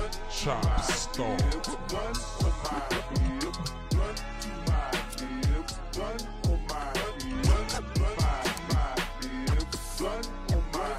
chop start. Run on my hip, run to my hip, run on my hip, run my hip, run on my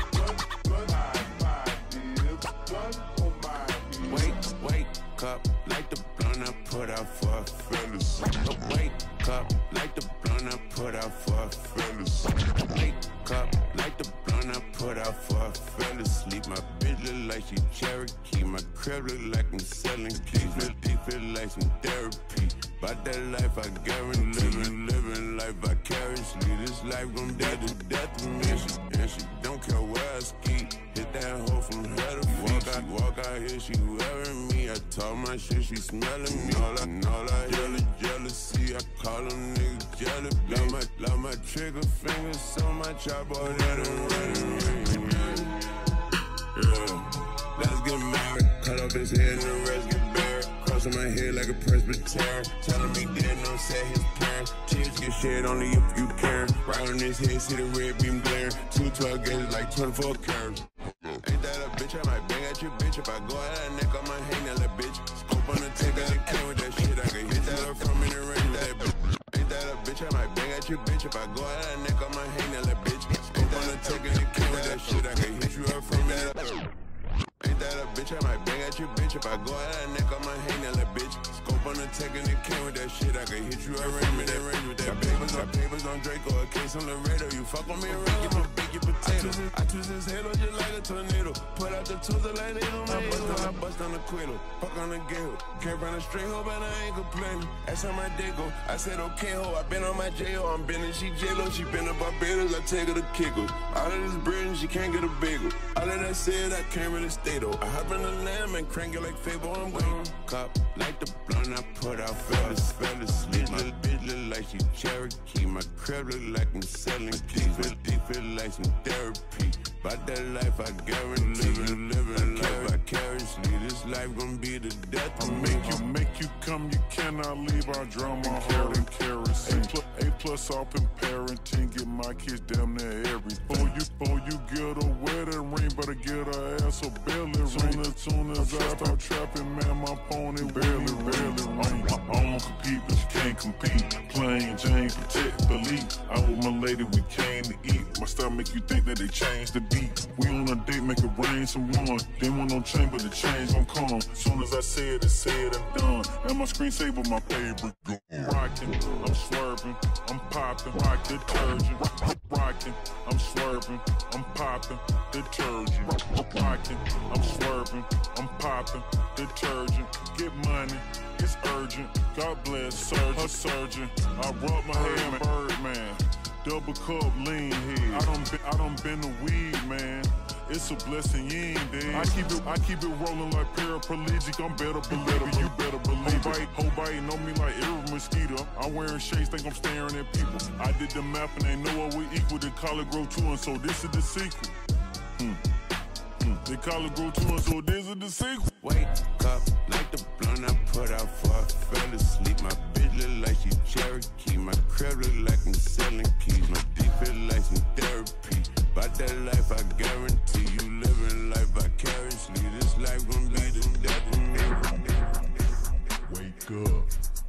hip, run on my hip. Wake up, like the blunt I put out for a fellas. Wake up, like the blunt I put out for a fellas. Wake up, like the blunt I put out for a fellas. Sleep, my bitch look like she Cherokee. My crib look like I'm selling keys. Deep feel like some therapy. About that life I guarantee. Living life vicariously. This life gon' dead to death to me. And she don't care where I ski. Hit that hoe from head to feet. Walk out here, she wearing me. I talk my shit, she smelling me. All I hear is jealousy. I call them niggas jealous. Love my trigger fingers so much I bought that and running. Yeah. Let's get married. Cut off his head and the rest get buried. Crossing my head like a Presbyterian. Telling me didn't know say his parents. Tears get shed only if you can. Right on his head, see the red beam glaring. 212 gauges like 24 carats. Ain't that a bitch? I might bang at your bitch. If I go at her neck, I might hang that little bitch. Scope on the tank, I came with that shit. I can hit that up from in the range with that bitch. Ain't that a bitch? I might bang at your bitch. If I go at her neck, I might hang that little bitch. Scope on the tank, I came with that shit. I can hit you up from that. Ain't that a bitch? I might bang at your bitch. If I go at her neck, I might hang that little bitch. Scope on the tank, and it came with that shit. I can hit you up from in that range with that bitch. My papers on Draco, a case on Laredo. You fuck on me around, get my big potato. I twist his halo just like a tornado. Put out the tools like they don't make it. I bust on the quiddle, fuck on the gale. Can't run a straight hoe, but I ain't complaining. That's how my day go. I said okay ho, I been on my J.O. I'm been she J-Lo, she been to Barbados. I take her to Kickle. All of this bread and she can't get a bagel. All of that said, I can't really stay though. I hop in the lamb and crank it like Fable. I'm waiting. Cup like the blunt I put out. Fellas sleep. My bitch look like she Cherokee. My crib look like I'm selling keys. Deep feel like some therapy. About that life I guarantee. Living life vicariously. This life gon' be the death of me. I'll make you come, you cannot leave our drama hard and kerosene. A+ off in parenting, get my kids damn near everything. Before you get a wedding ring, better get her ass a belly ring. Soon as I start trapping, man, my pony barely ring. I don't compete, but you can't compete. Plain Jane, protect the lead. I with my lady, we came to eat. My style make you think that they changed the beat. We on a date, make it rain some more. They want no change, but the change gon' come. Soon as I say it, it's said and done. And my screensaver, my favorite gun. Rockin', I'm swerving, I'm popping, rock detergent. Rockin', I'm swerving, I'm popping, detergent. Rockin', I'm swerving, I'm popping, detergent. Get money, it's urgent. God bless, a surgeon. I rub my head, Birdman. Double cup, lean head. I done been the weed, man. It's a blessing you ain't dead. I keep it rolling like paraplegic. I'm better believe it. You better believe it. Whole body know me like every mosquito. I'm wearing shades, think I'm staring at people. I did the math and they know what we equal. They call it grow two, and so this is the sequel. They call it grow two, and so this is the sequel. Wake up, like the blunt I put out for a fellas. Sleep, my bitch look like she Cherokee. My crib look like I'm selling keys. My deep feel like some therapy. About that life I guarantee. You living life vicariously. This life gon' be the death of me. Wake up,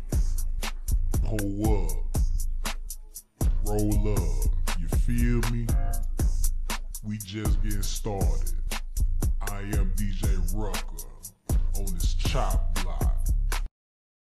pull up, roll up. You feel me? We just getting started. I am DJ Rucker on this chop.